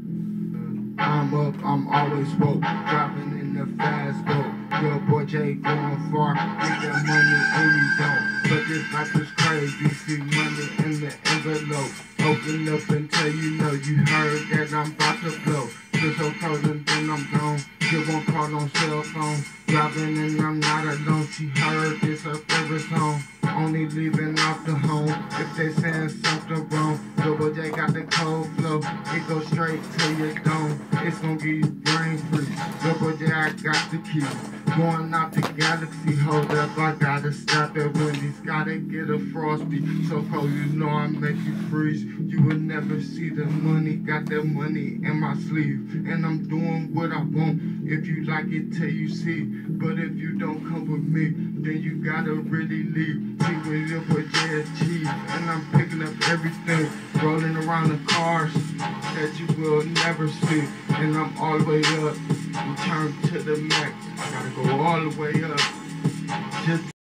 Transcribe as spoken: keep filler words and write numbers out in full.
I'm up, I'm always woke, driving in the fast boat. Your boy Jay going far, get that money and you don't. But this life is crazy, see money in the envelope. Open up until you know you heard that I'm about to blow. Feel so cold and then I'm gone, still won't call on cell phone. Driving and I'm not alone, she heard this her favorite song. Only leaving out the home if they saying something wrong. Double J got the cold flow, it goes straight to your dome. It's gonna give you brain freeze. Double J, I got the key. Going out the galaxy, hold up, I gotta stop at Wendy's. Gotta get a frosty, so cold you know I make you freeze. You will never see the money, got that money in my sleeve. And I'm doing what I want, if you like it till you see. But if you don't come with me, then you gotta really leave. See when your boy J is cheese, and I'm picking up everything, rolling around the cars that you will never see. And I'm all the way up, and turn to the max. I gotta go all the way up. Just